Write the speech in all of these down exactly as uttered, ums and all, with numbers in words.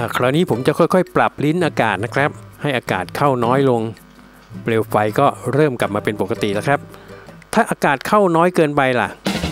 คราวนี้ผมจะค่อยๆปรับลิ้นอากาศนะครับให้อากาศเข้าน้อยลงเปลวไฟก็เริ่มกลับมาเป็นปกติแล้วครับถ้าอากาศเข้าน้อยเกินไปล่ะ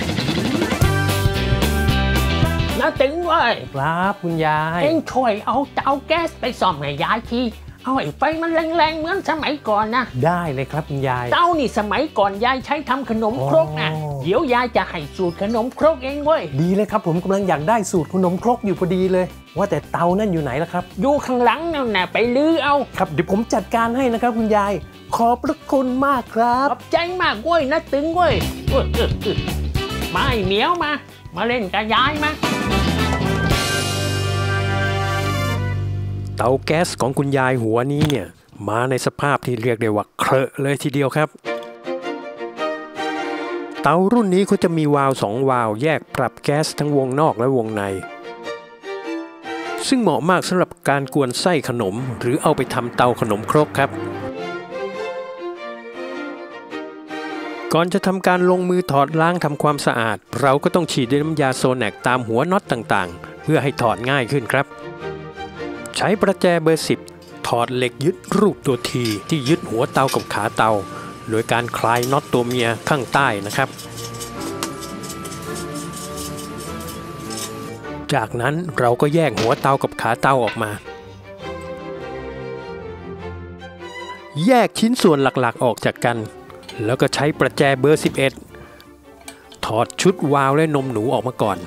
น้าตึงเว้ยครับคุณยายเอ็งช่วยเอาเตาแก๊สไปซ่อมให้ยายทีเอาไอ้ไฟมันแรงๆเหมือนสมัยก่อนนะได้เลยครับคุณยายเตานี่สมัยก่อนยายใช้ทำขนมครกนะเดี๋ยวยายจะให้สูตรขนมครกเองเว้ยดีเลยครับผมกำลังอยากได้สูตรขนมครกอยู่พอดีเลยว่าแต่เตานั่นอยู่ไหนล่ะครับอยู่ข้างหลังนั่นน่ะไปลื้อเอาครับเดี๋ยวผมจัดการให้นะครับคุณยายขอบพระคุณมากครับขอบใจมากเว้ยน้าตึงเว้ยมาไอ้เหมียวมามาเล่นกับยายมาเตาแก๊สของคุณยายหัวนี้เนี่ยมาในสภาพที่เรียกได้ว่าเคอะเลยทีเดียวครับเตารุ่นนี้เขาจะมีวาล์วสองวาล์วแยกปรับแก๊สทั้งวงนอกและวงในซึ่งเหมาะมากสำหรับการกวนไส้ขนมหรือเอาไปทำเตาขนมครกครับก่อนจะทำการลงมือถอดล้างทำความสะอาดเราก็ต้องฉีดด้วยน้ำยาโซแนคตามหัวน็อตต่างๆเพื่อให้ถอดง่ายขึ้นครับใช้ประแจเบอร์สิบถอดเหล็กยึดรูปตัวทีที่ยึดหัวเตากับขาเตาโดยการคลายน็อตตัวเมียข้างใต้นะครับจากนั้นเราก็แยกหัวเตากับขาเตาออกมาแยกชิ้นส่วนหลักๆออกจากกันแล้วก็ใช้ประแจเบอร์สิบเอ็ดถอดชุดวาล์วและนมหนูออกมาก่อน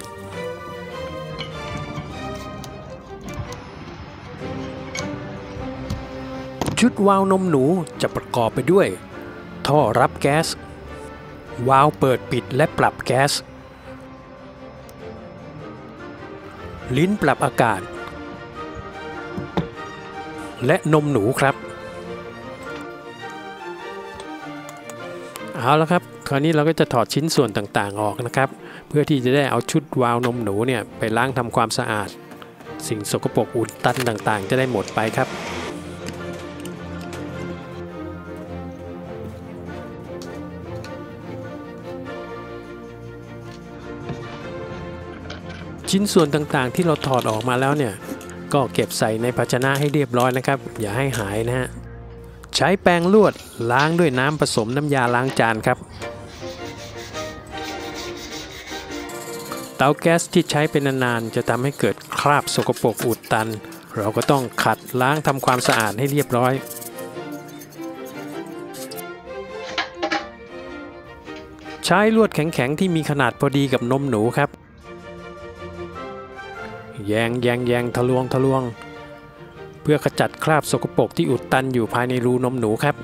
ชุดวาล์วนมหนูจะประกอบไปด้วยท่อรับแก๊สวาล์วเปิดปิดและปรับแก๊สลิ้นปรับอากาศและนมหนูครับเอาละครับคราวนี้เราก็จะถอดชิ้นส่วนต่างๆออกนะครับเพื่อที่จะได้เอาชุดวาล์วนมหนูเนี่ยไปล้างทำความสะอาดสิ่งสกปรกอุดตันต่างๆจะได้หมดไปครับชิ้นส่วนต่างๆที่เราถอดออกมาแล้วเนี่ยก็เก็บใส่ในภาชนะให้เรียบร้อยนะครับอย่าให้หายนะฮะใช้แปรงลวดล้างด้วยน้ำผสมน้ำยาล้างจานครับเตาแก๊สที่ใช้เป็นนานๆจะทำให้เกิดคราบสกปรกอุดตันเราก็ต้องขัดล้างทำความสะอาดให้เรียบร้อยใช้ลวดแข็งๆที่มีขนาดพอดีกับนมหนูครับแยงแยงแยงทะลวงทะลวงเพื่อขจัดคราบสกปรกที่อุดตันอยู่ภายในรูนมหนูครับ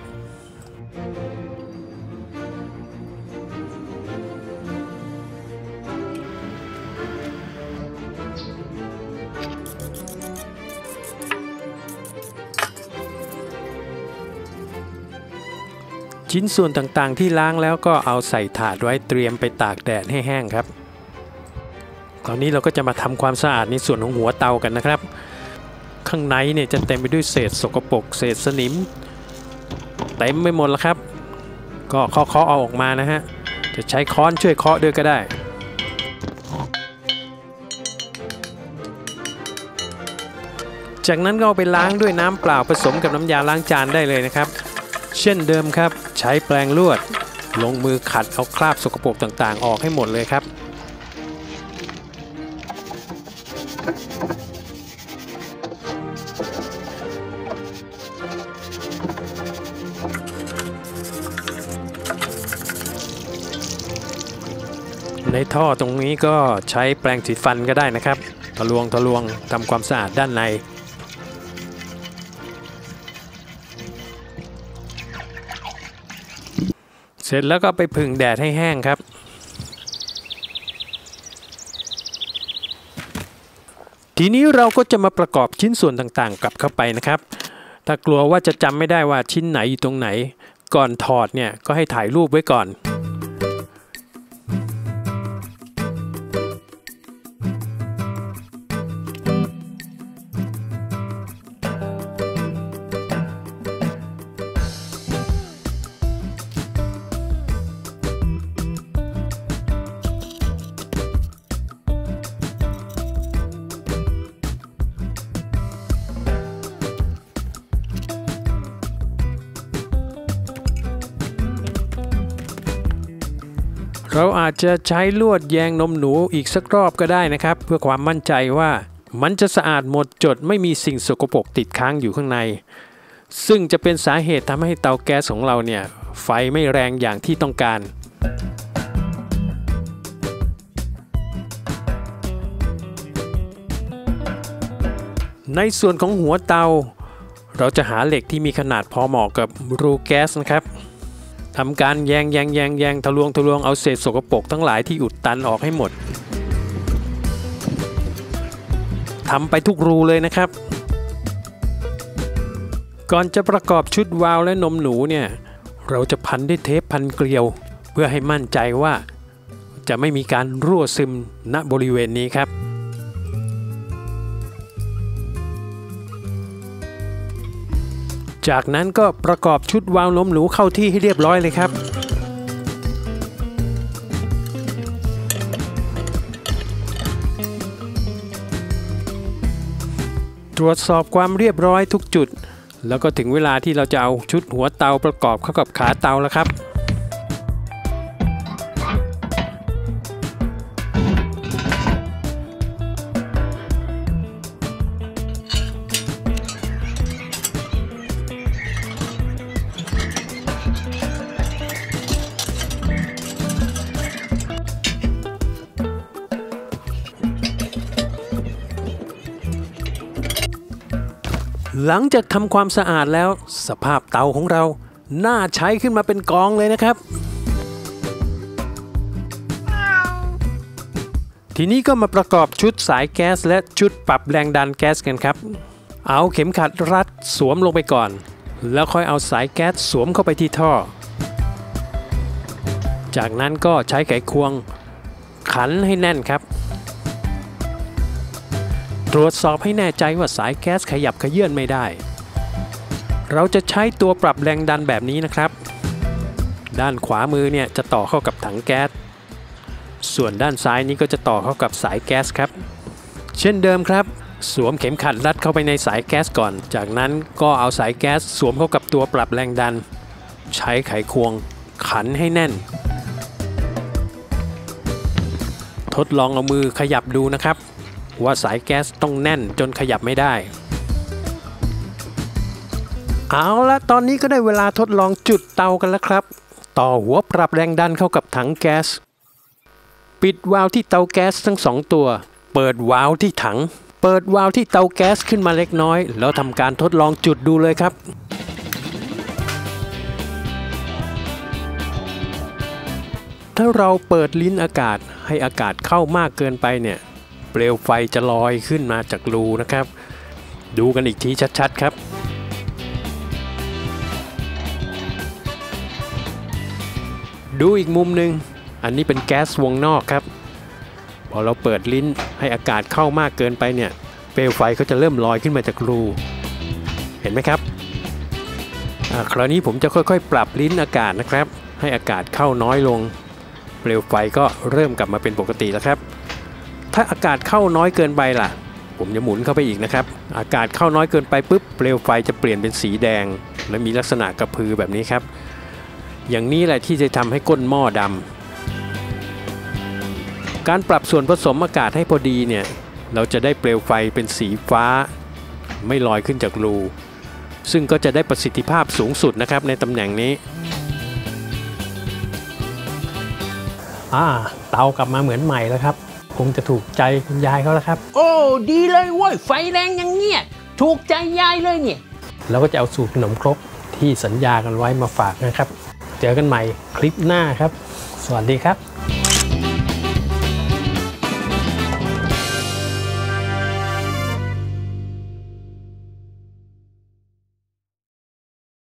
ชิ้นส่วนต่างๆที่ล้างแล้วก็เอาใส่ถาดไว้เตรียมไปตากแดดให้แห้งครับคราวนี้เราก็จะมาทำความสะอาดในส่วนของหัวเตากันนะครับข้างในเนี่ยจะเต็มไปด้วยเศษสกปรกเศษสนิมเต็มไปหมดแล้วครับก็เคาะๆเอาออกมานะฮะจะใช้ค้อนช่วยเคาะด้วยก็ได้จากนั้นก็เอาไปล้างด้วยน้ำเปล่าผสมกับน้ำยาล้างจานได้เลยนะครับเช่นเดิมครับใช้แปรงลวดลงมือขัดเอาคราบสกปรกต่างๆออกให้หมดเลยครับในท่อตรงนี้ก็ใช้แปรงสีฟันก็ได้นะครับทะลวงทะลวงทำความสะอาดด้านในเสร็จแล้วก็ไปผึ่งแดดให้แห้งครับทีนี้เราก็จะมาประกอบชิ้นส่วนต่างๆกลับเข้าไปนะครับถ้ากลัวว่าจะจำไม่ได้ว่าชิ้นไหนอยู่ตรงไหนก่อนถอดเนี่ยก็ให้ถ่ายรูปไว้ก่อนเราอาจจะใช้ลวดแยงนมหนูอีกสักรอบก็ได้นะครับเพื่อความมั่นใจว่ามันจะสะอาดหมดจดไม่มีสิ่งสกปรกติดค้างอยู่ข้างในซึ่งจะเป็นสาเหตุทำให้เตาแก๊สของเราเนี่ยไฟไม่แรงอย่างที่ต้องการในส่วนของหัวเตาเราจะหาเหล็กที่มีขนาดพอเหมาะกับรูแก๊สนะครับทำการแยงแยงแยงแยงทะลวงทะลวงเอาเศษสกปรกทั้งหลายที่อุดตันออกให้หมดทำไปทุกรูเลยนะครับก่อนจะประกอบชุดวาล์วและนมหนูเนี่ยเราจะพันด้วยเทปพันเกลียวเพื่อให้มั่นใจว่าจะไม่มีการรั่วซึมณบริเวณนี้ครับจากนั้นก็ประกอบชุดวาล์วนมหนูเข้าที่ให้เรียบร้อยเลยครับตรวจสอบความเรียบร้อยทุกจุดแล้วก็ถึงเวลาที่เราจะเอาชุดหัวเตาประกอบเข้ากับขาเตาแล้วครับหลังจากทำความสะอาดแล้วสภาพเตาของเราน่าใช้ขึ้นมาเป็นกองเลยนะครับทีนี้ก็มาประกอบชุดสายแก๊สและชุดปรับแรงดันแก๊สกันครับเอาเข็มขัดรัดสวมลงไปก่อนแล้วค่อยเอาสายแก๊สสวมเข้าไปที่ท่อจากนั้นก็ใช้ไขควงขันให้แน่นครับตรวจสอบให้แน่ใจว่าสายแก๊สขยับเขยื้อนไม่ได้เราจะใช้ตัวปรับแรงดันแบบนี้นะครับด้านขวามือเนี่ยจะต่อเข้ากับถังแก๊สส่วนด้านซ้ายนี้ก็จะต่อเข้ากับสายแก๊สครับเช่นเดิมครับสวมเข็มขัดรัดเข้าไปในสายแก๊สก่อนจากนั้นก็เอาสายแก๊สสวมเข้ากับตัวปรับแรงดันใช้ไขควงขันให้แน่นทดลองเอามือขยับดูนะครับว่าสายแก๊สต้องแน่นจนขยับไม่ได้เอาละตอนนี้ก็ได้เวลาทดลองจุดเตากันแล้วครับต่อหัวปรับแรงดันเข้ากับถังแก๊สปิดวาล์วที่เตาแก๊สทั้งสองตัวเปิดวาล์วที่ถังเปิดวาล์วที่เตาแก๊สขึ้นมาเล็กน้อยแล้วทำการทดลองจุดดูเลยครับถ้าเราเปิดลิ้นอากาศให้อากาศเข้ามากเกินไปเนี่ยเปลวไฟจะลอยขึ้นมาจากรูนะครับดูกันอีกทีชัดๆครับดูอีกมุมหนึ่งอันนี้เป็นแก๊สวงนอกครับพอเราเปิดลิ้นให้อากาศเข้ามากเกินไปเนี่ยเปลวไฟก็จะเริ่มลอยขึ้นมาจากรูเห็นไหมครับคราวนี้ผมจะค่อยๆปรับลิ้นอากาศนะครับให้อากาศเข้าน้อยลงเปลวไฟก็เริ่มกลับมาเป็นปกติแล้วครับถ้าอากาศเข้าน้อยเกินไปล่ะผมจะหมุนเข้าไปอีกนะครับอากาศเข้าน้อยเกินไปปุ๊บเปลวไฟจะเปลี่ยนเป็นสีแดงและมีลักษณะกระพือแบบนี้ครับอย่างนี้แหละที่จะทำให้ก้นหม้อดำการปรับส่วนผสมอากาศให้พอดีเนี่ยเราจะได้เปลวไฟเป็นสีฟ้าไม่ลอยขึ้นจากรูซึ่งก็จะได้ประสิทธิภาพสูงสุดนะครับในตำแหน่งนี้อ่าเตากลับมาเหมือนใหม่แล้วครับคงจะถูกใจคุณยายเขาแล้วครับโอ้ดีเลยเว้ยไฟแรงอย่างเงี้ยถูกใจยายเลยเนี่ยเราก็จะเอาสูตรขนมครกที่สัญญากันไว้มาฝากนะครับเจอกันใหม่คลิปหน้าครับสวัสดีครับ